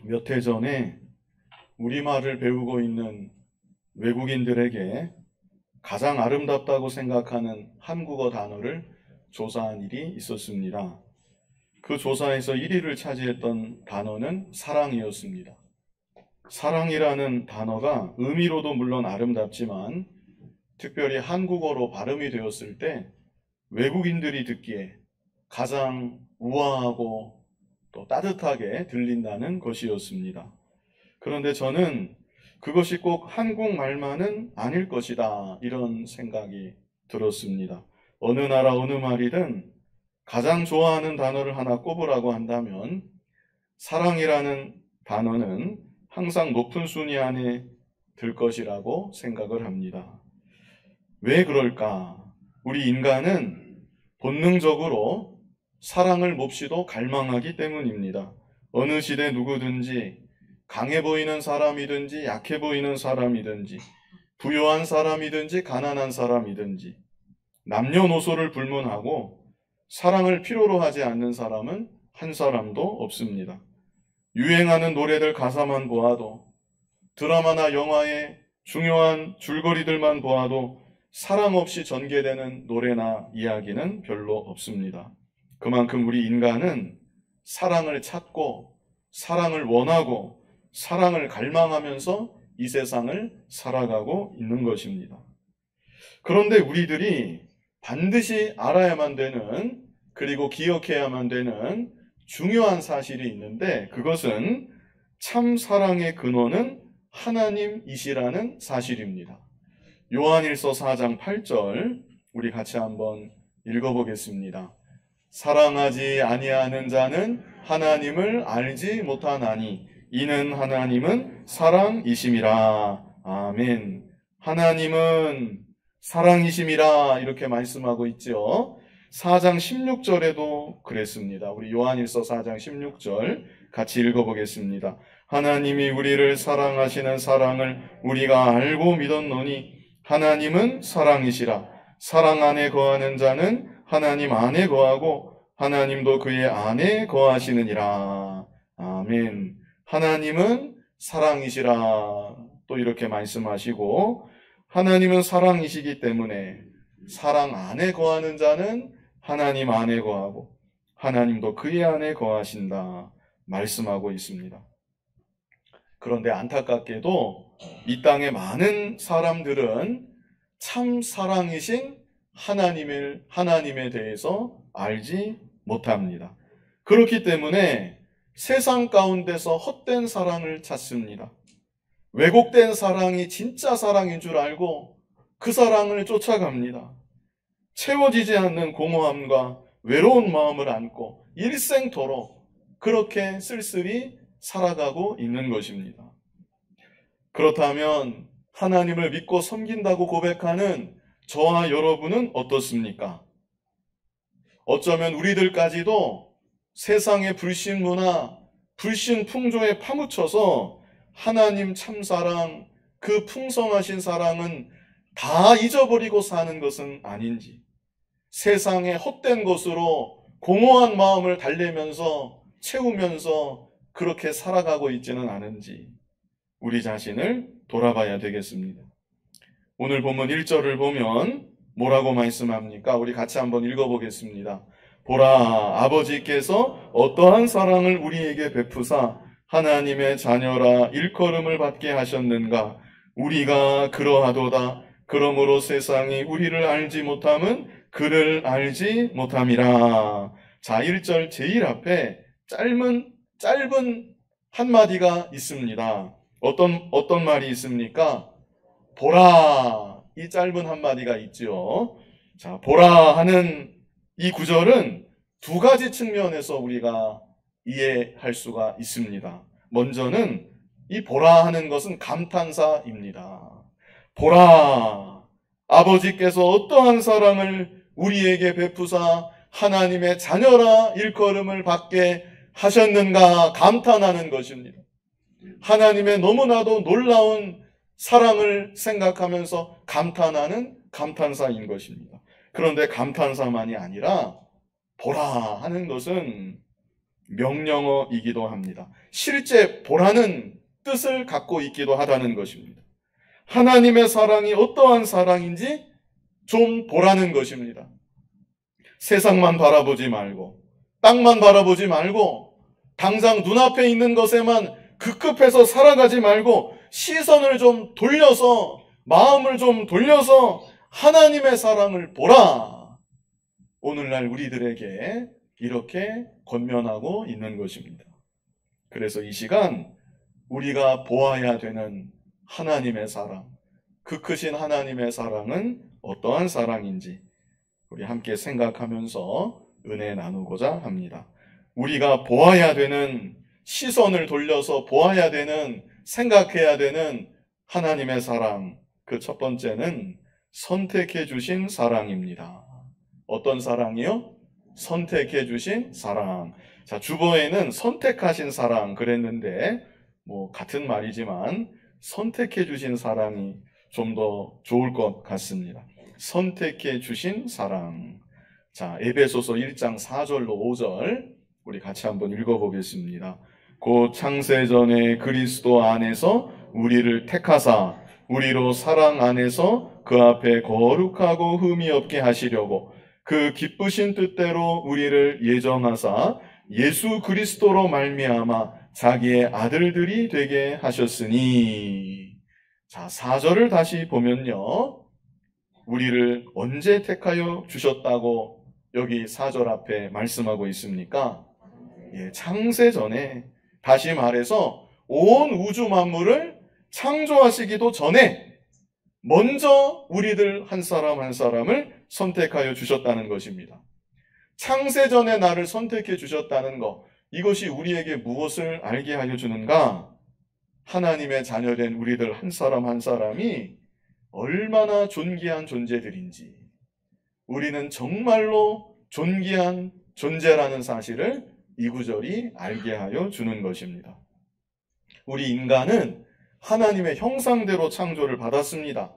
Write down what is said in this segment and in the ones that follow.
몇 해 전에 우리말을 배우고 있는 외국인들에게 가장 아름답다고 생각하는 한국어 단어를 조사한 일이 있었습니다. 그 조사에서 1위를 차지했던 단어는 사랑이었습니다. 사랑이라는 단어가 의미로도 물론 아름답지만 특별히 한국어로 발음이 되었을 때 외국인들이 듣기에 가장 우아하고 또 따뜻하게 들린다는 것이었습니다. 그런데 저는 그것이 꼭 한국말만은 아닐 것이다, 이런 생각이 들었습니다. 어느 나라 어느 말이든 가장 좋아하는 단어를 하나 꼽으라고 한다면 사랑이라는 단어는 항상 높은 순위 안에 들 것이라고 생각을 합니다. 왜 그럴까? 우리 인간은 본능적으로 사랑을 몹시도 갈망하기 때문입니다. 어느 시대 누구든지 강해 보이는 사람이든지 약해 보이는 사람이든지 부유한 사람이든지 가난한 사람이든지 남녀노소를 불문하고 사랑을 필요로 하지 않는 사람은 한 사람도 없습니다. 유행하는 노래들 가사만 보아도 드라마나 영화의 중요한 줄거리들만 보아도 사랑 없이 전개되는 노래나 이야기는 별로 없습니다. 그만큼 우리 인간은 사랑을 찾고 사랑을 원하고 사랑을 갈망하면서 이 세상을 살아가고 있는 것입니다. 그런데 우리들이 반드시 알아야만 되는, 그리고 기억해야만 되는 중요한 사실이 있는데, 그것은 참 사랑의 근원은 하나님이시라는 사실입니다. 요한일서 4장 8절 우리 같이 한번 읽어보겠습니다. 사랑하지 아니하는 자는 하나님을 알지 못하나니 이는 하나님은 사랑이심이라. 아멘. 하나님은 사랑이심이라, 이렇게 말씀하고 있죠. 4장 16절에도 그랬습니다. 우리 요한일서 4장 16절 같이 읽어보겠습니다. 하나님이 우리를 사랑하시는 사랑을 우리가 알고 믿었노니 하나님은 사랑이시라. 사랑 안에 거하는 자는 하나님 안에 거하고 하나님도 그의 안에 거하시느니라. 아멘. 하나님은 사랑이시라. 또 이렇게 말씀하시고, 하나님은 사랑이시기 때문에 사랑 안에 거하는 자는 하나님 안에 거하고 하나님도 그의 안에 거하신다 말씀하고 있습니다. 그런데 안타깝게도 이 땅의 많은 사람들은 참 사랑이신 하나님에 대해서 알지 못합니다. 그렇기 때문에 세상 가운데서 헛된 사랑을 찾습니다. 왜곡된 사랑이 진짜 사랑인 줄 알고 그 사랑을 쫓아갑니다. 채워지지 않는 공허함과 외로운 마음을 안고 일생토록 그렇게 쓸쓸히 살아가고 있는 것입니다. 그렇다면 하나님을 믿고 섬긴다고 고백하는 저와 여러분은 어떻습니까? 어쩌면 우리들까지도 세상의 불신 문화, 불신 풍조에 파묻혀서 하나님 참사랑, 그 풍성하신 사랑은 다 잊어버리고 사는 것은 아닌지, 세상의 헛된 것으로 공허한 마음을 달래면서 채우면서 그렇게 살아가고 있지는 않은지 우리 자신을 돌아봐야 되겠습니다. 오늘 본문 1절을 보면 뭐라고 말씀합니까? 우리 같이 한번 읽어보겠습니다. 보라, 아버지께서 어떠한 사랑을 우리에게 베푸사 하나님의 자녀라 일컬음을 받게 하셨는가? 우리가 그러하도다. 그러므로 세상이 우리를 알지 못함은 그를 알지 못함이라. 자, 1절 제일 앞에 짧은 한마디가 있습니다. 어떤 말이 있습니까? 보라, 이 짧은 한마디가 있죠. 자, 보라 하는 이 구절은 두 가지 측면에서 우리가 이해할 수가 있습니다. 먼저는 이 보라 하는 것은 감탄사입니다. 보라, 아버지께서 어떠한 사랑을 우리에게 베푸사 하나님의 자녀라 일컬음을 받게 하셨는가 감탄하는 것입니다. 하나님의 너무나도 놀라운 사랑을 생각하면서 감탄하는 감탄사인 것입니다. 그런데 감탄사만이 아니라 보라 하는 것은 명령어이기도 합니다. 실제 보라는 뜻을 갖고 있기도 하다는 것입니다. 하나님의 사랑이 어떠한 사랑인지 좀 보라는 것입니다. 세상만 바라보지 말고, 땅만 바라보지 말고, 당장 눈앞에 있는 것에만 급급해서 살아가지 말고 시선을 좀 돌려서, 마음을 좀 돌려서 하나님의 사랑을 보라. 오늘날 우리들에게 이렇게 권면하고 있는 것입니다. 그래서 이 시간 우리가 보아야 되는 하나님의 사랑, 그 크신 하나님의 사랑은 어떠한 사랑인지 우리 함께 생각하면서 은혜 나누고자 합니다. 우리가 보아야 되는, 시선을 돌려서 보아야 되는, 생각해야 되는 하나님의 사랑, 그 첫 번째는 선택해 주신 사랑입니다. 어떤 사랑이요? 선택해 주신 사랑. 자, 주보에는 선택하신 사랑 그랬는데 같은 말이지만 선택해 주신 사랑이 좀 더 좋을 것 같습니다. 선택해 주신 사랑. 자, 에베소서 1장 4절로 5절 우리 같이 한번 읽어보겠습니다. 곧 창세전에 그리스도 안에서 우리를 택하사 우리로 사랑 안에서 그 앞에 거룩하고 흠이 없게 하시려고 그 기쁘신 뜻대로 우리를 예정하사 예수 그리스도로 말미암아 자기의 아들들이 되게 하셨으니. 자, 4절을 다시 보면요, 우리를 언제 택하여 주셨다고 여기 4절 앞에 말씀하고 있습니까? 창세전에, 다시 말해서 온 우주 만물을 창조하시기도 전에 먼저 우리들 한 사람 한 사람을 선택하여 주셨다는 것입니다. 창세전에 나를 선택해 주셨다는 것, 이것이 우리에게 무엇을 알게 하여 주는가? 하나님의 자녀된 우리들 한 사람 한 사람이 얼마나 존귀한 존재들인지, 우리는 정말로 존귀한 존재라는 사실을 이 구절이 알게 하여 주는 것입니다. 우리 인간은 하나님의 형상대로 창조를 받았습니다.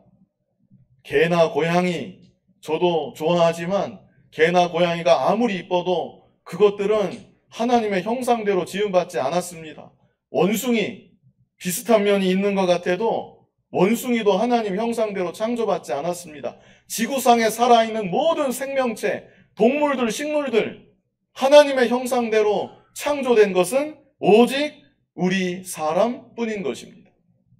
개나 고양이, 저도 좋아하지만 개나 고양이가 아무리 이뻐도 그것들은 하나님의 형상대로 지음받지 않았습니다. 원숭이, 비슷한 면이 있는 것 같아도 원숭이도 하나님 형상대로 창조받지 않았습니다. 지구상에 살아있는 모든 생명체, 동물들, 식물들, 하나님의 형상대로 창조된 것은 오직 우리 사람뿐인 것입니다.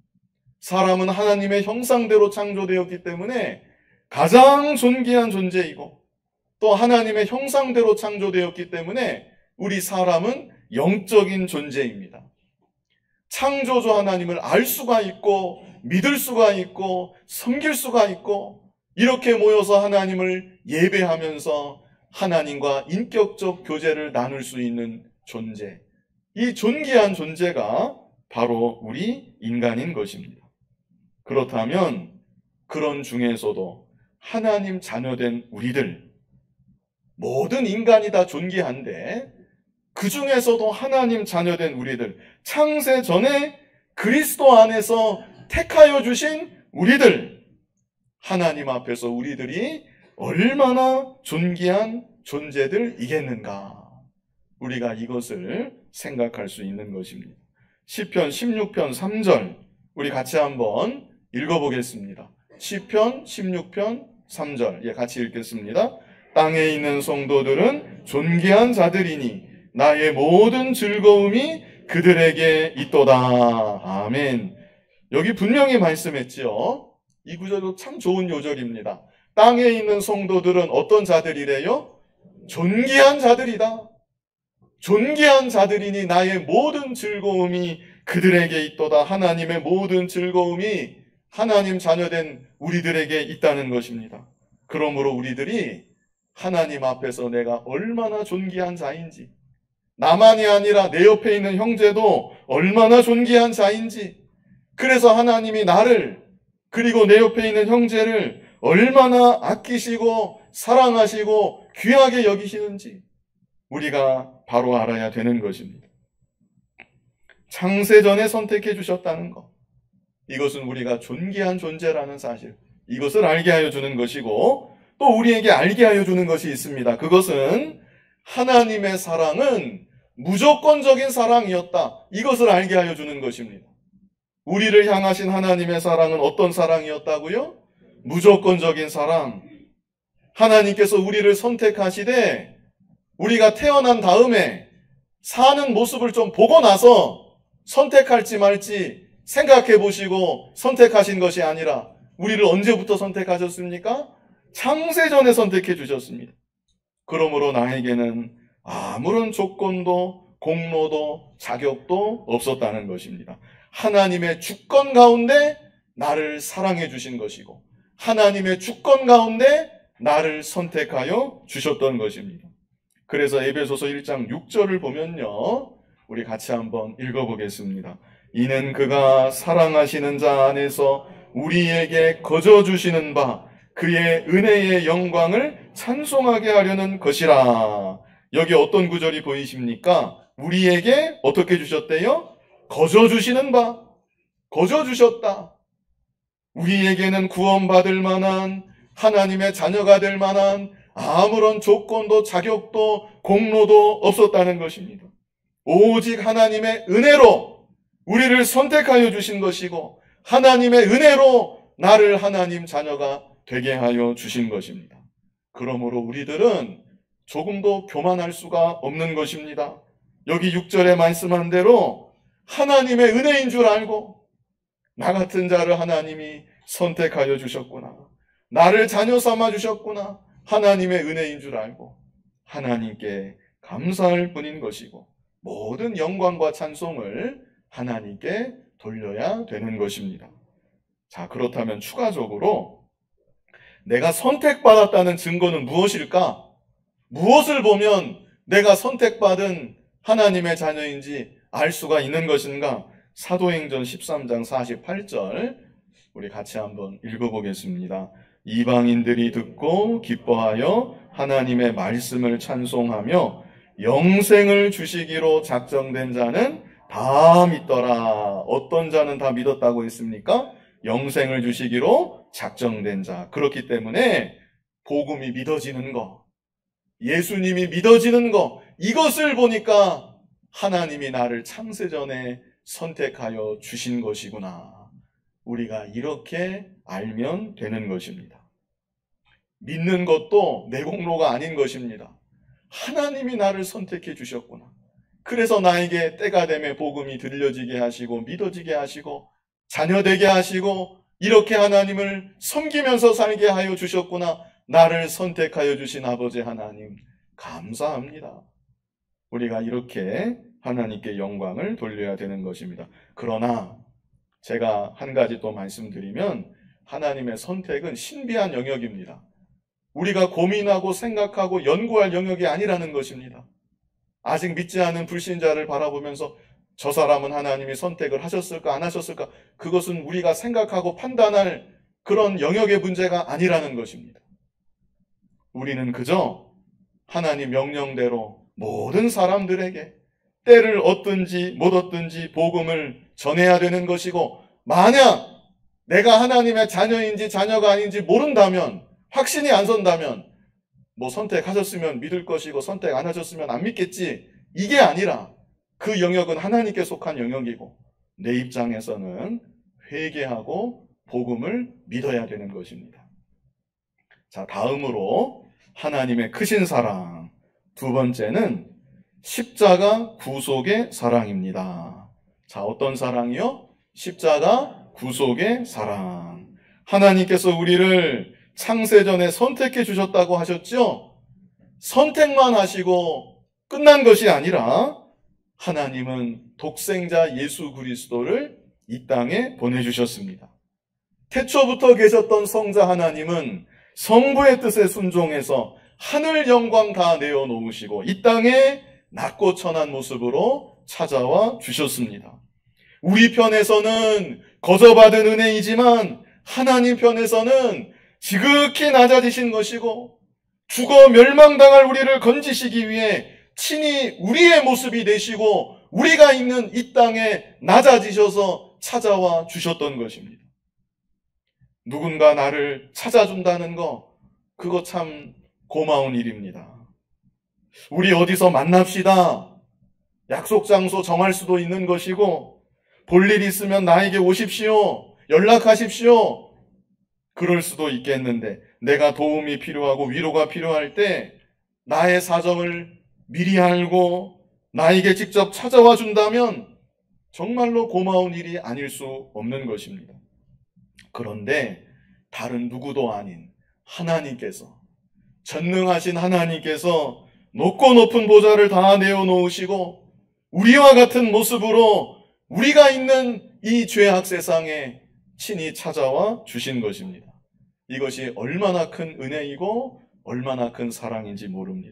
사람은 하나님의 형상대로 창조되었기 때문에 가장 존귀한 존재이고, 또 하나님의 형상대로 창조되었기 때문에 우리 사람은 영적인 존재입니다. 창조주 하나님을 알 수가 있고, 믿을 수가 있고, 섬길 수가 있고, 이렇게 모여서 하나님을 예배하면서 하나님과 인격적 교제를 나눌 수 있는 존재, 이 존귀한 존재가 바로 우리 인간인 것입니다. 그렇다면 그런 중에서도 하나님 자녀된 우리들, 모든 인간이 다 존귀한데 그 중에서도 하나님 자녀된 우리들, 창세 전에 그리스도 안에서 택하여 주신 우리들, 하나님 앞에서 우리들이 얼마나 존귀한 존재들이겠는가, 우리가 이것을 생각할 수 있는 것입니다. 시편 16편 3절 우리 같이 한번 읽어보겠습니다. 시편 16편 3절 같이 읽겠습니다. 땅에 있는 성도들은 존귀한 자들이니 나의 모든 즐거움이 그들에게 있도다. 아멘. 여기 분명히 말씀했지요. 이 구절도 참 좋은 요절입니다. 땅에 있는 성도들은 어떤 자들이래요? 존귀한 자들이다. 존귀한 자들이니 나의 모든 즐거움이 그들에게 있도다. 하나님의 모든 즐거움이 하나님 자녀된 우리들에게 있다는 것입니다. 그러므로 우리들이 하나님 앞에서 내가 얼마나 존귀한 자인지, 나만이 아니라 내 옆에 있는 형제도 얼마나 존귀한 자인지, 그래서 하나님이 나를, 그리고 내 옆에 있는 형제를 얼마나 아끼시고 사랑하시고 귀하게 여기시는지 우리가 바로 알아야 되는 것입니다. 창세전에 선택해 주셨다는 것, 이것은 우리가 존귀한 존재라는 사실, 이것을 알게 하여 주는 것이고, 또 우리에게 알게 하여 주는 것이 있습니다. 그것은 하나님의 사랑은 무조건적인 사랑이었다. 이것을 알게 하여 주는 것입니다. 우리를 향하신 하나님의 사랑은 어떤 사랑이었다고요? 무조건적인 사랑. 하나님께서 우리를 선택하시되 우리가 태어난 다음에 사는 모습을 좀 보고 나서 선택할지 말지 생각해 보시고 선택하신 것이 아니라 우리를 언제부터 선택하셨습니까? 창세전에 선택해 주셨습니다. 그러므로 나에게는 아무런 조건도 공로도 자격도 없었다는 것입니다. 하나님의 주권 가운데 나를 사랑해 주신 것이고 하나님의 주권 가운데 나를 선택하여 주셨던 것입니다. 그래서 에베소서 1장 6절을 보면요, 우리 같이 한번 읽어보겠습니다. 이는 그가 사랑하시는 자 안에서 우리에게 거저 주시는 바 그의 은혜의 영광을 찬송하게 하려는 것이라. 여기 어떤 구절이 보이십니까? 우리에게 어떻게 주셨대요? 거저 주시는 바, 거저 주셨다. 우리에게는 구원받을 만한, 하나님의 자녀가 될 만한 아무런 조건도 자격도 공로도 없었다는 것입니다. 오직 하나님의 은혜로 우리를 선택하여 주신 것이고 하나님의 은혜로 나를 하나님 자녀가 되게 하여 주신 것입니다. 그러므로 우리들은 조금도 교만할 수가 없는 것입니다. 여기 6절에 말씀한 대로 하나님의 은혜인 줄 알고 나 같은 자를 하나님이 선택하여 주셨구나. 나를 자녀 삼아 주셨구나. 하나님의 은혜인 줄 알고 하나님께 감사할 뿐인 것이고 모든 영광과 찬송을 하나님께 돌려야 되는 것입니다. 자, 그렇다면 추가적으로 내가 선택받았다는 증거는 무엇일까? 무엇을 보면 내가 선택받은 하나님의 자녀인지 알 수가 있는 것인가? 사도행전 13장 48절 우리 같이 한번 읽어보겠습니다. 이방인들이 듣고 기뻐하여 하나님의 말씀을 찬송하며 영생을 주시기로 작정된 자는 다 믿더라. 어떤 자는 다 믿었다고 했습니까? 영생을 주시기로 작정된 자. 그렇기 때문에 복음이 믿어지는 것, 예수님이 믿어지는 것, 이것을 보니까 하나님이 나를 창세전에 선택하여 주신 것이구나. 우리가 이렇게 알면 되는 것입니다. 믿는 것도 내 공로가 아닌 것입니다. 하나님이 나를 선택해 주셨구나. 그래서 나에게 때가 되면 복음이 들려지게 하시고 믿어지게 하시고 자녀되게 하시고 이렇게 하나님을 섬기면서 살게 하여 주셨구나. 나를 선택하여 주신 아버지 하나님 감사합니다. 우리가 이렇게 하나님께 영광을 돌려야 되는 것입니다. 그러나 제가 한 가지 또 말씀드리면 하나님의 선택은 신비한 영역입니다. 우리가 고민하고 생각하고 연구할 영역이 아니라는 것입니다. 아직 믿지 않은 불신자를 바라보면서 저 사람은 하나님이 선택을 하셨을까 안 하셨을까, 그것은 우리가 생각하고 판단할 그런 영역의 문제가 아니라는 것입니다. 우리는 그저 하나님 명령대로 모든 사람들에게 때를 얻든지 못 얻든지 복음을 전해야 되는 것이고, 만약 내가 하나님의 자녀인지 자녀가 아닌지 모른다면, 확신이 안 선다면 뭐 선택하셨으면 믿을 것이고 선택 안 하셨으면 안 믿겠지, 이게 아니라 그 영역은 하나님께 속한 영역이고 내 입장에서는 회개하고 복음을 믿어야 되는 것입니다. 자, 다음으로 하나님의 크신 사랑, 두 번째는 십자가 구속의 사랑입니다. 자, 어떤 사랑이요? 십자가 구속의 사랑. 하나님께서 우리를 창세전에 선택해 주셨다고 하셨죠? 선택만 하시고 끝난 것이 아니라 하나님은 독생자 예수 그리스도를 이 땅에 보내주셨습니다. 태초부터 계셨던 성자 하나님은 성부의 뜻에 순종해서 하늘 영광 다 내어놓으시고 이 땅에 낮고 천한 모습으로 찾아와 주셨습니다. 우리 편에서는 거저받은 은혜이지만 하나님 편에서는 지극히 낮아지신 것이고 죽어 멸망당할 우리를 건지시기 위해 친히 우리의 모습이 되시고 우리가 있는 이 땅에 낮아지셔서 찾아와 주셨던 것입니다. 누군가 나를 찾아준다는 거, 그거 참 고마운 일입니다. 우리 어디서 만납시다. 약속 장소 정할 수도 있는 것이고, 볼 일 있으면 나에게 오십시오, 연락하십시오, 그럴 수도 있겠는데, 내가 도움이 필요하고 위로가 필요할 때 나의 사정을 미리 알고 나에게 직접 찾아와 준다면 정말로 고마운 일이 아닐 수 없는 것입니다. 그런데 다른 누구도 아닌 하나님께서, 전능하신 하나님께서 높고 높은 보좌를 다 내어놓으시고 우리와 같은 모습으로 우리가 있는 이 죄악 세상에 친히 찾아와 주신 것입니다. 이것이 얼마나 큰 은혜이고 얼마나 큰 사랑인지 모릅니다.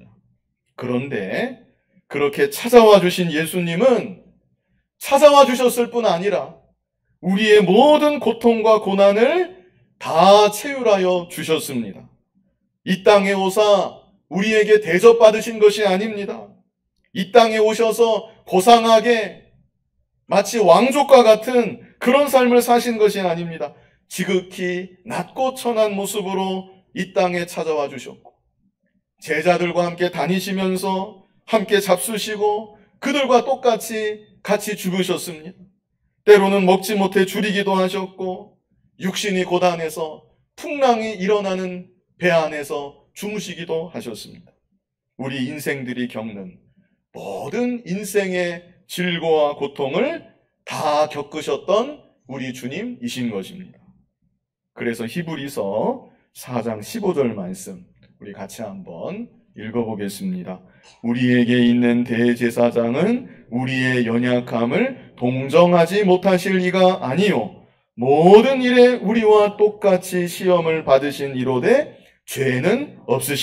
그런데 그렇게 찾아와 주신 예수님은 찾아와 주셨을 뿐 아니라 우리의 모든 고통과 고난을 다 채울하여 주셨습니다. 이 땅에 오사 우리에게 대접받으신 것이 아닙니다. 이 땅에 오셔서 고상하게 마치 왕족과 같은 그런 삶을 사신 것이 아닙니다. 지극히 낮고 천한 모습으로 이 땅에 찾아와 주셨고, 제자들과 함께 다니시면서 함께 잡수시고 그들과 똑같이 같이 죽으셨습니다. 때로는 먹지 못해 줄이기도 하셨고, 육신이 고단해서 풍랑이 일어나는 배 안에서 주무시기도 하셨습니다. 우리 인생들이 겪는 모든 인생의 질고와 고통을 다 겪으셨던 우리 주님이신 것입니다. 그래서 히브리서 4장 15절 말씀 우리 같이 한번 읽어보겠습니다. 우리에게 있는 대제사장은 우리의 연약함을 동정하지 못하실 이가 아니요 모든 일에 우리와 똑같이 시험을 받으신 이로되 죄는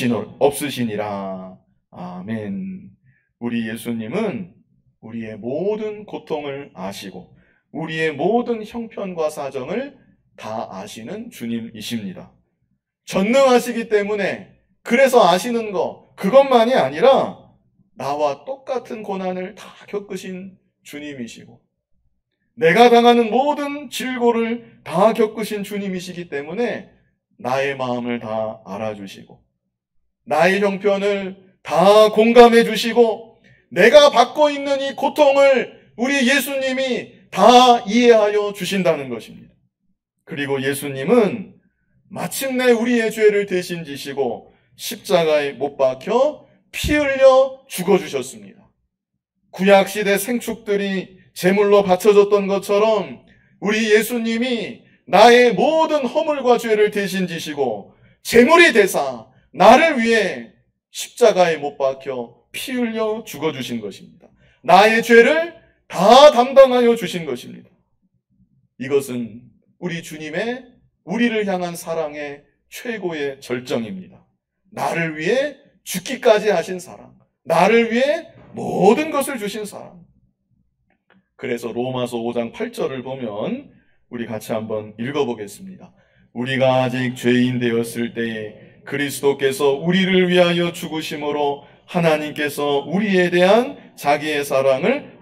없으시니라. 아멘. 우리 예수님은 우리의 모든 고통을 아시고 우리의 모든 형편과 사정을 다 아시는 주님이십니다. 전능하시기 때문에 그래서 아시는 거 그것만이 아니라 나와 똑같은 고난을 다 겪으신 주님이시고 내가 당하는 모든 질고를 다 겪으신 주님이시기 때문에 나의 마음을 다 알아주시고 나의 형편을 다 공감해 주시고 내가 받고 있는 이 고통을 우리 예수님이 다 이해하여 주신다는 것입니다. 그리고 예수님은 마침내 우리의 죄를 대신 지시고 십자가에 못 박혀 피 흘려 죽어주셨습니다. 구약시대 생축들이 제물로 바쳐졌던 것처럼 우리 예수님이 나의 모든 허물과 죄를 대신 지시고 제물이 되사 나를 위해 십자가에 못 박혀 피 흘려 죽어주신 것입니다. 나의 죄를 다 담당하여 주신 것입니다. 이것은 우리 주님의 우리를 향한 사랑의 최고의 절정입니다. 나를 위해 죽기까지 하신 사랑, 나를 위해 모든 것을 주신 사랑. 그래서 로마서 5장 8절을 보면 우리 같이 한번 읽어보겠습니다. 우리가 아직 죄인 되었을 때에 그리스도께서 우리를 위하여 죽으심으로 하나님께서 우리에 대한 자기의 사랑을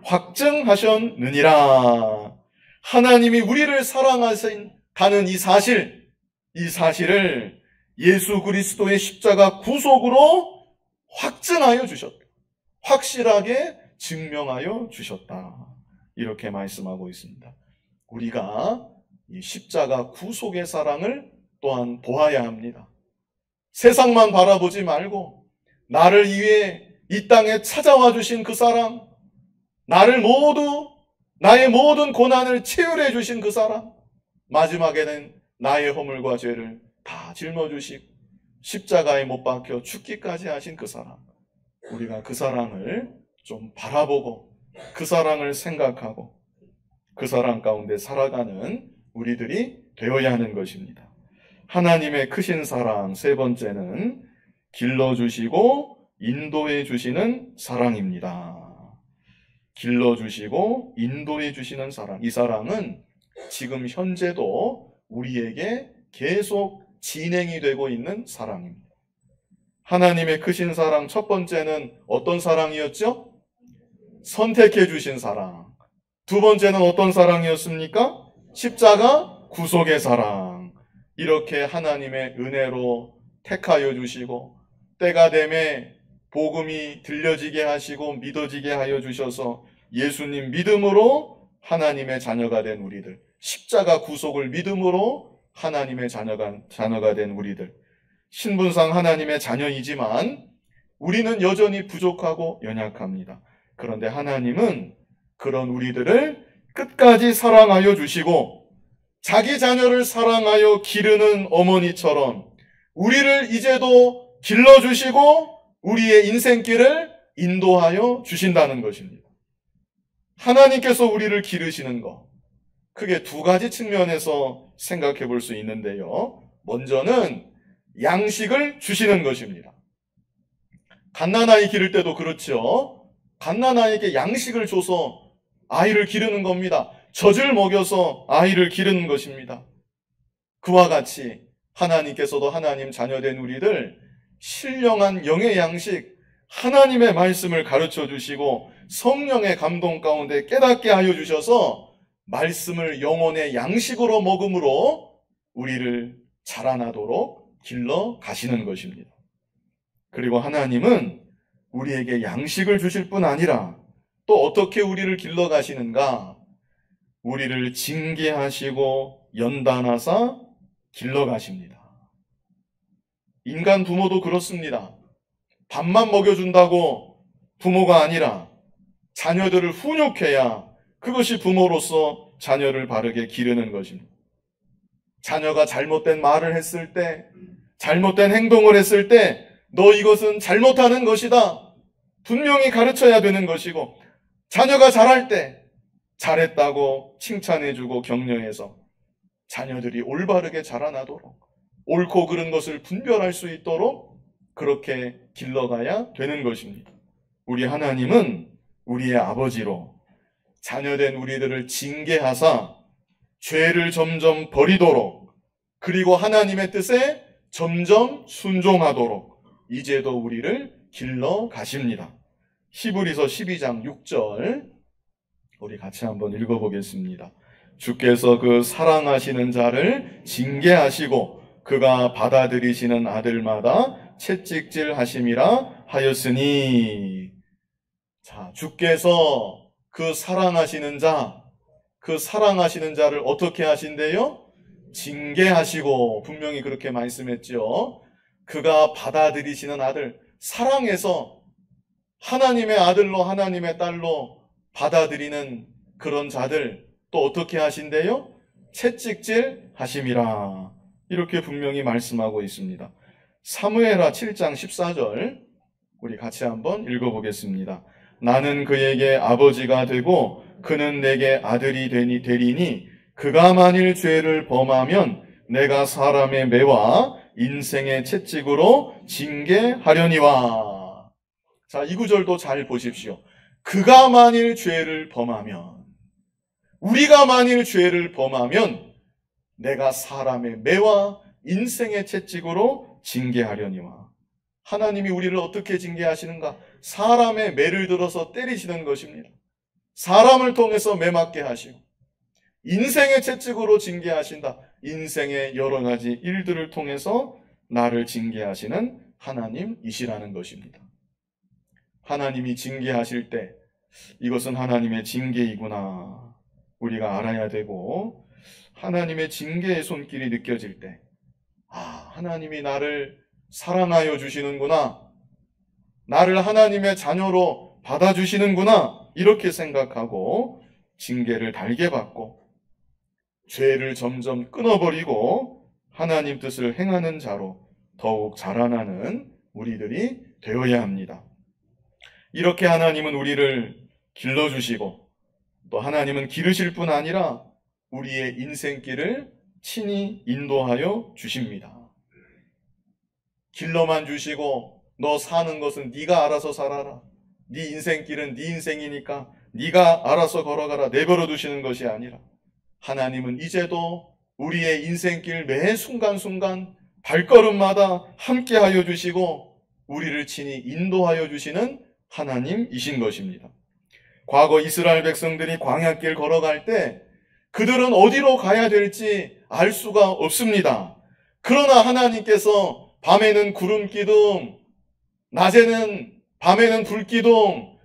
확증하셨느니라. 하나님이 우리를 사랑하신다는 이 사실을 예수 그리스도의 십자가 구속으로 확증하여 주셨다. 확실하게 증명하여 주셨다. 이렇게 말씀하고 있습니다. 우리가 이 십자가 구속의 사랑을 또한 보아야 합니다. 세상만 바라보지 말고 나를 위해 이 땅에 찾아와 주신 그 사랑, 나의 모든 고난을 채울해 주신 그 사랑, 마지막에는 나의 허물과 죄를 다 짊어주시고 십자가에 못 박혀 죽기까지 하신 그 사랑, 우리가 그 사랑을 좀 바라보고 그 사랑을 생각하고 그 사랑 가운데 살아가는 우리들이 되어야 하는 것입니다. 하나님의 크신 사랑 세 번째는 길러주시고 인도해 주시는 사랑입니다. 길러주시고 인도해 주시는 사랑. 이 사랑은 지금 현재도 우리에게 계속 진행이 되고 있는 사랑입니다. 하나님의 크신 사랑 첫 번째는 어떤 사랑이었죠? 선택해 주신 사랑. 두 번째는 어떤 사랑이었습니까? 십자가 구속의 사랑. 이렇게 하나님의 은혜로 택하여 주시고 때가 되매 복음이 들려지게 하시고 믿어지게 하여 주셔서 예수님 믿음으로 하나님의 자녀가 된 우리들, 십자가 구속을 믿음으로 하나님의 자녀가 된 우리들, 신분상 하나님의 자녀이지만 우리는 여전히 부족하고 연약합니다. 그런데 하나님은 그런 우리들을 끝까지 사랑하여 주시고 자기 자녀를 사랑하여 기르는 어머니처럼 우리를 이제도 길러주시고 우리의 인생길을 인도하여 주신다는 것입니다. 하나님께서 우리를 기르시는 것, 크게 두 가지 측면에서 생각해 볼 수 있는데요. 먼저는 양식을 주시는 것입니다. 갓난아이 기를 때도 그렇죠. 갓난아이에게 양식을 줘서 아이를 기르는 겁니다. 젖을 먹여서 아이를 기르는 것입니다. 그와 같이 하나님께서도 하나님 자녀된 우리들 신령한 영의 양식, 하나님의 말씀을 가르쳐 주시고 성령의 감동 가운데 깨닫게 하여 주셔서 말씀을 영혼의 양식으로 먹음으로 우리를 자라나도록 길러 가시는 것입니다. 그리고 하나님은 우리에게 양식을 주실 뿐 아니라 또 어떻게 우리를 길러 가시는가? 우리를 징계하시고 연단하사 길러 가십니다. 인간 부모도 그렇습니다. 밥만 먹여준다고 부모가 아니라 자녀들을 훈육해야 그것이 부모로서 자녀를 바르게 기르는 것입니다. 자녀가 잘못된 말을 했을 때, 잘못된 행동을 했을 때, 너 이것은 잘못하는 것이다. 분명히 가르쳐야 되는 것이고, 자녀가 잘할 때 잘했다고 칭찬해주고 격려해서 자녀들이 올바르게 자라나도록, 옳고 그른 것을 분별할 수 있도록 그렇게 길러가야 되는 것입니다. 우리 하나님은 우리의 아버지로 자녀된 우리들을 징계하사 죄를 점점 버리도록, 그리고 하나님의 뜻에 점점 순종하도록 이제도 우리를 길러 가십니다. 히브리서 12장 6절 우리 같이 한번 읽어보겠습니다. 주께서 그 사랑하시는 자를 징계하시고 그가 받아들이시는 아들마다 채찍질 하심이라 하였으니. 자, 주께서 그 사랑하시는 자를 어떻게 하신대요? 징계하시고, 분명히 그렇게 말씀했죠. 그가 받아들이시는 아들, 사랑해서 하나님의 아들로 하나님의 딸로 받아들이는 그런 자들 또 어떻게 하신대요? 채찍질 하심이라. 이렇게 분명히 말씀하고 있습니다. 사무엘하 7장 14절 우리 같이 한번 읽어보겠습니다. 나는 그에게 아버지가 되고 그는 내게 아들이 되리니 그가 만일 죄를 범하면 내가 사람의 매와 인생의 채찍으로 징계하려니와. 자, 이 구절도 잘 보십시오. 그가 만일 죄를 범하면, 우리가 만일 죄를 범하면 내가 사람의 매와 인생의 채찍으로 징계하려니와. 하나님이 우리를 어떻게 징계하시는가? 사람의 매를 들어서 때리시는 것입니다. 사람을 통해서 매 맞게 하시고 인생의 채찍으로 징계하신다. 인생의 여러 가지 일들을 통해서 나를 징계하시는 하나님이시라는 것입니다. 하나님이 징계하실 때 이것은 하나님의 징계이구나 우리가 알아야 되고, 하나님의 징계의 손길이 느껴질 때 하나님이 나를 사랑하여 주시는구나, 나를 하나님의 자녀로 받아주시는구나 이렇게 생각하고 징계를 달게 받고 죄를 점점 끊어버리고 하나님 뜻을 행하는 자로 더욱 자라나는 우리들이 되어야 합니다. 이렇게 하나님은 우리를 길러주시고 또 하나님은 기르실 뿐 아니라 우리의 인생길을 친히 인도하여 주십니다. 길러만 주시고 너 사는 것은 네가 알아서 살아라, 네 인생길은 네 인생이니까 네가 알아서 걸어가라 내버려 두시는 것이 아니라 하나님은 이제도 우리의 인생길 매 순간순간 발걸음마다 함께하여 주시고 우리를 친히 인도하여 주시는 하나님이신 것입니다. 과거 이스라엘 백성들이 광야길 걸어갈 때 그들은 어디로 가야 될지 알 수가 없습니다. 그러나 하나님께서 밤에는 구름 기둥, 밤에는 불 기둥,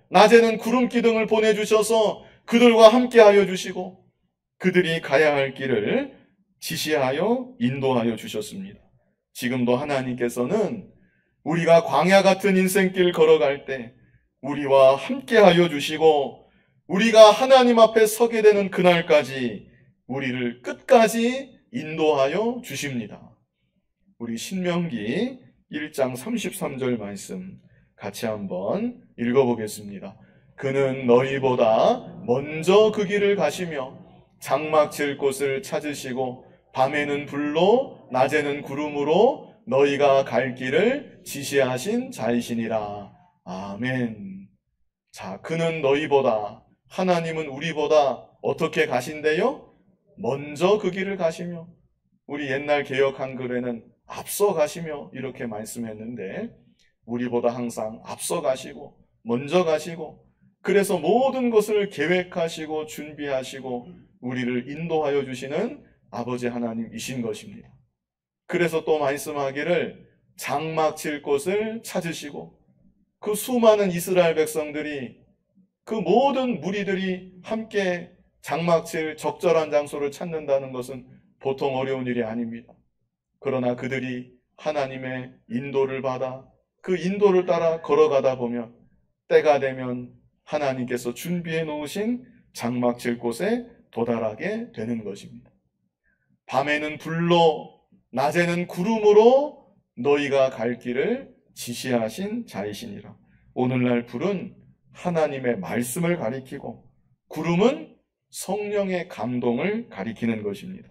낮에는 구름 기둥을 보내주셔서 그들과 함께하여 주시고 그들이 가야 할 길을 지시하여 인도하여 주셨습니다. 지금도 하나님께서는 우리가 광야 같은 인생길 걸어갈 때 우리와 함께하여 주시고 우리가 하나님 앞에 서게 되는 그날까지 우리를 끝까지 인도하여 주십니다. 우리 신명기 1장 33절 말씀 같이 한번 읽어보겠습니다. 그는 너희보다 먼저 그 길을 가시며 장막 칠 곳을 찾으시고 밤에는 불로 낮에는 구름으로 너희가 갈 길을 지시하신 자이시니라. 아멘. 자, 그는 너희보다, 하나님은 우리보다 어떻게 가신대요? 먼저 그 길을 가시며, 우리 옛날 개역 한글에는 앞서 가시며 이렇게 말씀했는데 우리보다 항상 앞서 가시고 먼저 가시고 그래서 모든 것을 계획하시고 준비하시고 우리를 인도하여 주시는 아버지 하나님이신 것입니다. 그래서 또 말씀하기를 장막 칠 곳을 찾으시고 그 수많은 이스라엘 백성들이 그 모든 무리들이 함께 장막 칠 적절한 장소를 찾는다는 것은 보통 어려운 일이 아닙니다. 그러나 그들이 하나님의 인도를 받아 그 인도를 따라 걸어가다 보면 때가 되면 하나님께서 준비해 놓으신 장막 칠 곳에 도달하게 되는 것입니다. 밤에는 불로 낮에는 구름으로 너희가 갈 길을 지시하신 자이시니라. 오늘날 불은 하나님의 말씀을 가리키고 구름은 성령의 감동을 가리키는 것입니다.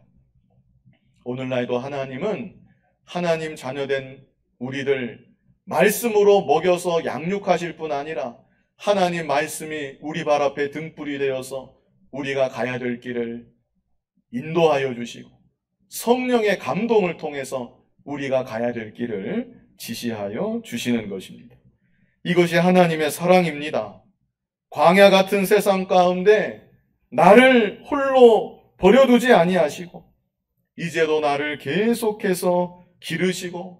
오늘날도 하나님은 하나님 자녀된 우리들 말씀으로 먹여서 양육하실 뿐 아니라 하나님 말씀이 우리 발 앞에 등불이 되어서 우리가 가야 될 길을 인도하여 주시고 성령의 감동을 통해서 우리가 가야 될 길을 지시하여 주시는 것입니다. 이것이 하나님의 사랑입니다. 광야 같은 세상 가운데 나를 홀로 버려두지 아니하시고 이제도 나를 계속해서 기르시고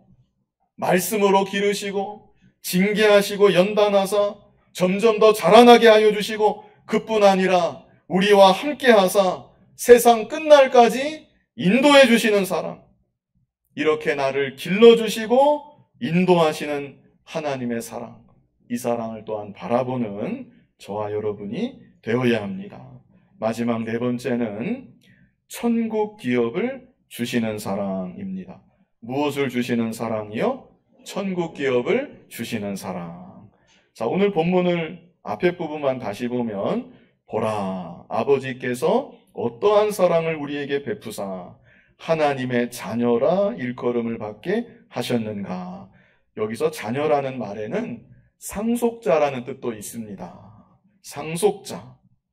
말씀으로 기르시고 징계하시고 연단하사 점점 더 자라나게 하여 주시고 그뿐 아니라 우리와 함께 하사 세상 끝날까지 인도해 주시는 사랑, 이렇게 나를 길러주시고 인도하시는 하나님의 사랑, 이 사랑을 또한 바라보는 저와 여러분이 되어야 합니다. 마지막 네 번째는 천국 기업을 주시는 사랑입니다. 무엇을 주시는 사랑이요? 천국 기업을 주시는 사랑. 자, 오늘 본문을 앞에 부분만 다시 보면 보라, 아버지께서 어떠한 사랑을 우리에게 베푸사 하나님의 자녀라 일컬음을 받게 하셨는가. 여기서 자녀라는 말에는 상속자라는 뜻도 있습니다. 상속자.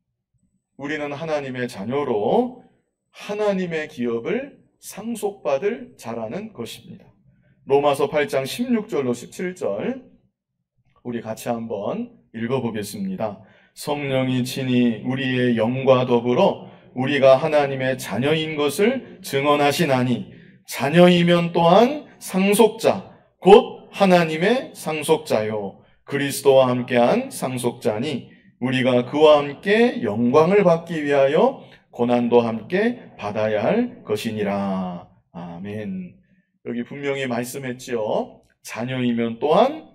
우리는 하나님의 자녀로 하나님의 기업을 상속받을 자라는 것입니다. 로마서 8장 16절로 17절 우리 같이 한번 읽어보겠습니다. 성령이 친히 우리의 영과 더불어 우리가 하나님의 자녀인 것을 증언하시나니 자녀이면 또한 상속자 곧 하나님의 상속자요 그리스도와 함께한 상속자니 우리가 그와 함께 영광을 받기 위하여 고난도 함께 받아야 할 것이니라. 아멘. 여기 분명히 말씀했지요. 자녀이면 또한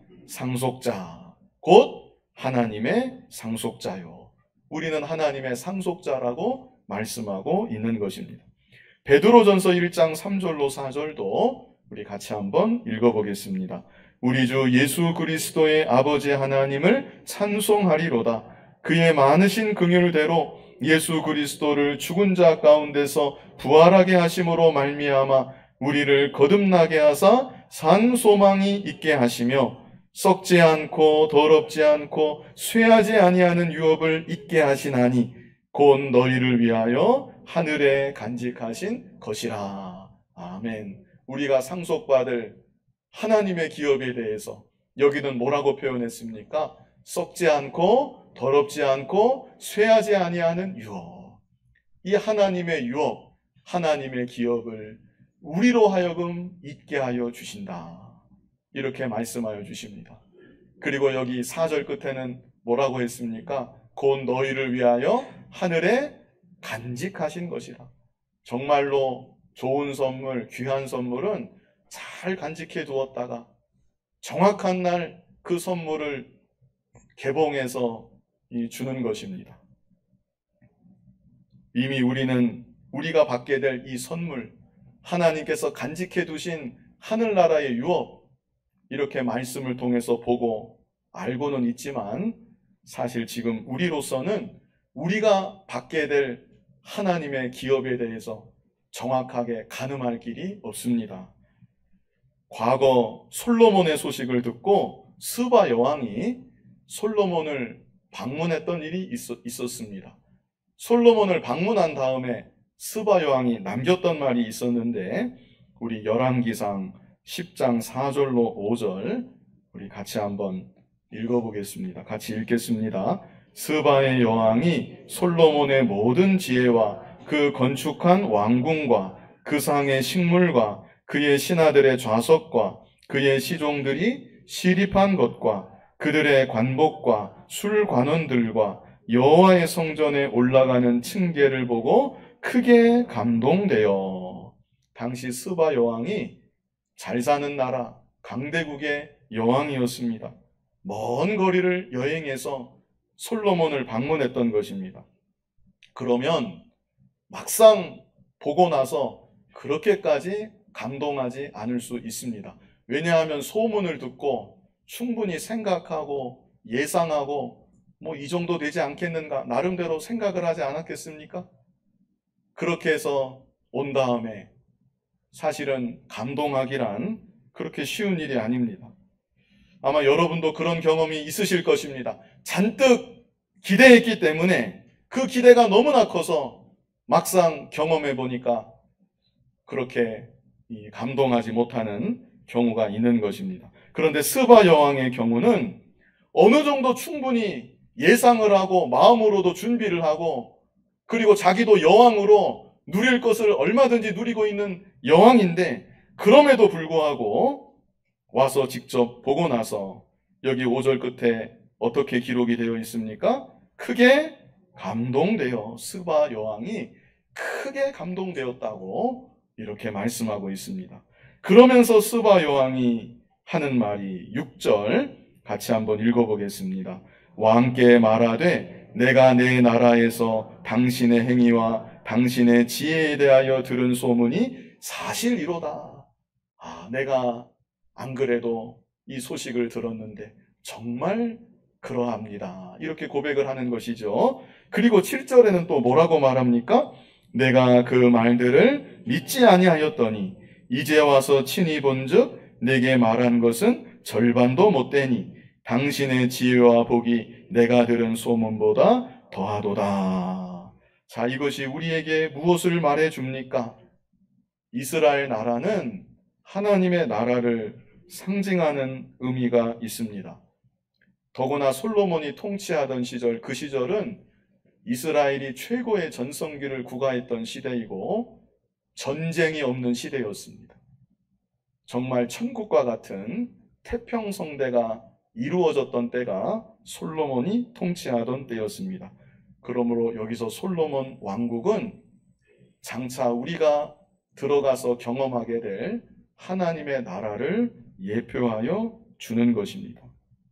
상속자 곧 하나님의 상속자요. 우리는 하나님의 상속자라고 말씀하고 있는 것입니다. 베드로전서 1장 3절로 4절도 우리 같이 한번 읽어보겠습니다. 우리 주 예수 그리스도의 아버지 하나님을 찬송하리로다. 그의 많으신 긍휼대로 예수 그리스도를 죽은 자 가운데서 부활하게 하심으로 말미암아 우리를 거듭나게 하사 산 소망이 있게 하시며 썩지 않고 더럽지 않고 쇠하지 아니하는 유업을 있게 하시나니 곧 너희를 위하여 하늘에 간직하신 것이라. 아멘. 우리가 상속받을 하나님의 기업에 대해서 여기는 뭐라고 표현했습니까? 썩지 않고 더럽지 않고 쇠하지 아니하는 유업. 이 하나님의 유업, 하나님의 기업을 우리로 하여금 있게 하여 주신다. 이렇게 말씀하여 주십니다. 그리고 여기 4절 끝에는 뭐라고 했습니까? 곧 너희를 위하여 하늘에 간직하신 것이라. 정말로 좋은 선물, 귀한 선물은 잘 간직해 두었다가 정확한 날 그 선물을 개봉해서 주는 것입니다. 이미 우리는 우리가 받게 될 이 선물, 하나님께서 간직해 두신 하늘나라의 유업, 이렇게 말씀을 통해서 보고 알고는 있지만 사실 지금 우리로서는 우리가 받게 될 하나님의 기업에 대해서 정확하게 가늠할 길이 없습니다. 과거 솔로몬의 소식을 듣고 스바 여왕이 솔로몬을 방문했던 일이 있었습니다. 솔로몬을 방문한 다음에 스바 여왕이 남겼던 말이 있었는데 우리 열왕기상 10장 4절로 5절 우리 같이 한번 읽어보겠습니다. 같이 읽겠습니다. 스바의 여왕이 솔로몬의 모든 지혜와 그 건축한 왕궁과 그 상의 식물과 그의 신하들의 좌석과 그의 시종들이 시립한 것과 그들의 관복과 술관원들과 여호와의 성전에 올라가는 층계를 보고 크게 감동되어. 당시 스바 여왕이 잘 사는 나라 강대국의 여왕이었습니다. 먼 거리를 여행해서 솔로몬을 방문했던 것입니다. 그러면 막상 보고 나서 그렇게까지 감동하지 않을 수 있습니다. 왜냐하면 소문을 듣고 충분히 생각하고 예상하고 이 정도 되지 않겠는가 나름대로 생각을 하지 않았겠습니까? 그렇게 해서 온 다음에 사실은 감동하기란 그렇게 쉬운 일이 아닙니다. 아마 여러분도 그런 경험이 있으실 것입니다. 잔뜩 기대했기 때문에 그 기대가 너무나 커서 막상 경험해 보니까 그렇게 감동하지 못하는 경우가 있는 것입니다. 그런데 스바 여왕의 경우는 어느 정도 충분히 예상을 하고 마음으로도 준비를 하고 그리고 자기도 여왕으로 누릴 것을 얼마든지 누리고 있는 여왕인데 그럼에도 불구하고 와서 직접 보고 나서 여기 5절 끝에 어떻게 기록이 되어 있습니까? 크게 감동되어 스바 여왕이 크게 감동되었다고 이렇게 말씀하고 있습니다. 그러면서 스바 여왕이 하는 말이 6절 같이 한번 읽어보겠습니다. 왕께 말하되 내가 내 나라에서 당신의 행위와 당신의 지혜에 대하여 들은 소문이 사실이로다. 내가 안 그래도 이 소식을 들었는데 정말 그러합니다. 이렇게 고백을 하는 것이죠. 그리고 7절에는 또 뭐라고 말합니까? 내가 그 말들을 믿지 아니하였더니 이제 와서 친히 본즉 내게 말한 것은 절반도 못되니 당신의 지혜와 복이 내가 들은 소문보다 더하도다. 자, 이것이 우리에게 무엇을 말해줍니까? 이스라엘 나라는 하나님의 나라를 상징하는 의미가 있습니다. 더구나 솔로몬이 통치하던 시절, 그 시절은 이스라엘이 최고의 전성기를 구가했던 시대이고 전쟁이 없는 시대였습니다. 정말 천국과 같은 태평성대가 이루어졌던 때가 솔로몬이 통치하던 때였습니다. 그러므로 여기서 솔로몬 왕국은 장차 우리가 들어가서 경험하게 될 하나님의 나라를 예표하여 주는 것입니다.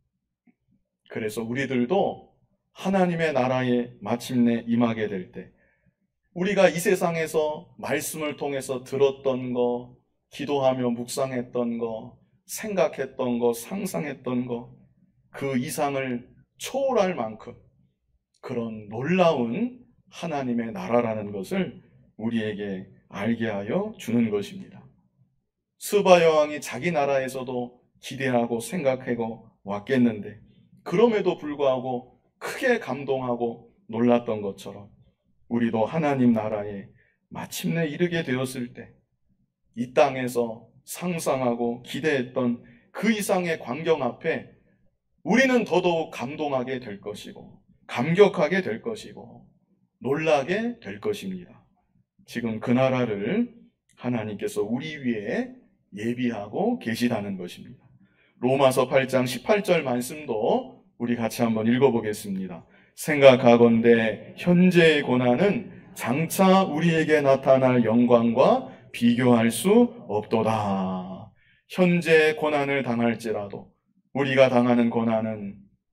그래서 우리들도 하나님의 나라에 마침내 임하게 될 때 우리가 이 세상에서 말씀을 통해서 들었던 거, 기도하며 묵상했던 거, 생각했던 거, 상상했던 거, 그 이상을 초월할 만큼 그런 놀라운 하나님의 나라라는 것을 우리에게 알게 하여 주는 것입니다. 스바 여왕이 자기 나라에서도 기대하고 생각하고 왔겠는데 그럼에도 불구하고 크게 감동하고 놀랐던 것처럼 우리도 하나님 나라에 마침내 이르게 되었을 때 이 땅에서 상상하고 기대했던 그 이상의 광경 앞에 우리는 더더욱 감동하게 될 것이고 감격하게 될 것이고 놀라게 될 것입니다. 지금 그 나라를 하나님께서 우리 위에 예비하고 계시다는 것입니다. 로마서 8장 18절 말씀도 우리 같이 한번 읽어보겠습니다. 생각하건대 현재의 고난은 장차 우리에게 나타날 영광과 비교할 수 없도다. 현재 고난을 당할지라도 우리가 당하는 고난은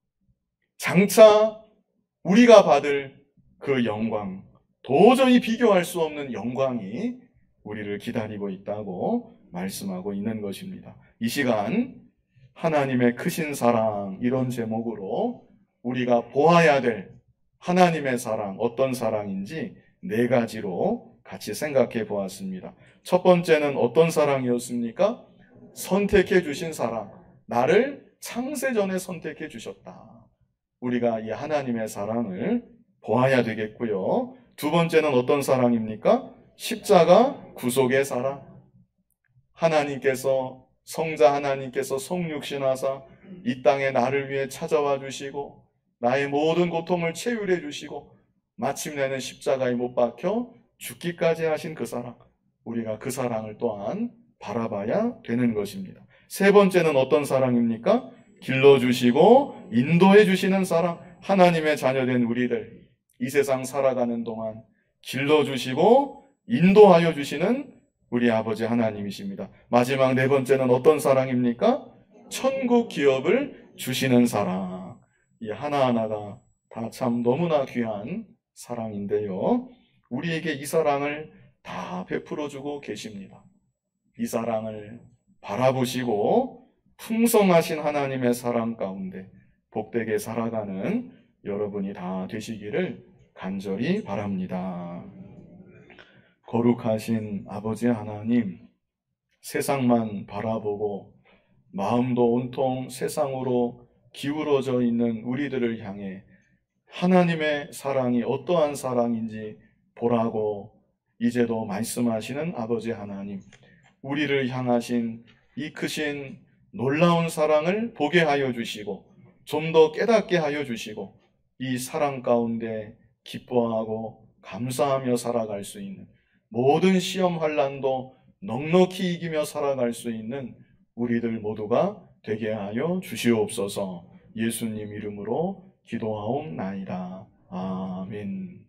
장차 우리가 받을 그 영광, 도저히 비교할 수 없는 영광이 우리를 기다리고 있다고 말씀하고 있는 것입니다. 이 시간 하나님의 크신 사랑, 이런 제목으로 우리가 보아야 될 하나님의 사랑, 어떤 사랑인지 4가지로 같이 생각해 보았습니다. 첫 번째는 어떤 사랑이었습니까? 선택해 주신 사랑. 나를 창세전에 선택해 주셨다. 우리가 이 하나님의 사랑을 보아야 되겠고요. 두 번째는 어떤 사랑입니까? 십자가 구속의 사랑. 하나님께서, 성자 하나님께서 성육신하사 이 땅에 나를 위해 찾아와 주시고 나의 모든 고통을 체휼해 주시고 마침내는 십자가에 못 박혀 죽기까지 하신 그 사랑. 우리가 그 사랑을 또한 바라봐야 되는 것입니다. 세 번째는 어떤 사랑입니까? 길러주시고 인도해 주시는 사랑. 하나님의 자녀된 우리들 이 세상 살아가는 동안 길러주시고 인도하여 주시는 우리 아버지 하나님이십니다. 마지막 4번째는 어떤 사랑입니까? 천국 기업을 주시는 사랑. 이 하나하나가 다 참 너무나 귀한 사랑인데요. 우리에게 이 사랑을 다 베풀어 주고 계십니다. 이 사랑을 바라보시고 풍성하신 하나님의 사랑 가운데 복되게 살아가는 여러분이 다 되시기를 간절히 바랍니다. 거룩하신 아버지 하나님, 세상만 바라보고 마음도 온통 세상으로 기울어져 있는 우리들을 향해 하나님의 사랑이 어떠한 사랑인지 보라고 이제도 말씀하시는 아버지 하나님, 우리를 향하신 이 크신 놀라운 사랑을 보게 하여 주시고 좀 더 깨닫게 하여 주시고 이 사랑 가운데 기뻐하고 감사하며 살아갈 수 있는, 모든 시험 환난도 넉넉히 이기며 살아갈 수 있는 우리들 모두가 되게 하여 주시옵소서. 예수님 이름으로 기도하옵나이다. 아멘.